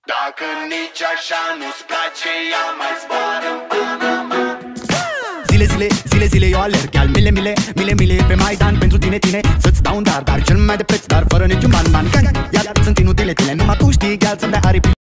Dacă nici așa nu-ți place, ia mai zboară în Panama. Zile, eu alerg al mile pe Maidan pentru tine, să-ți dau un dar cel mai de preț, dar fără niciun ban. Iar sunt inutile, numai tu știi, gheal, să-mi dai aripi.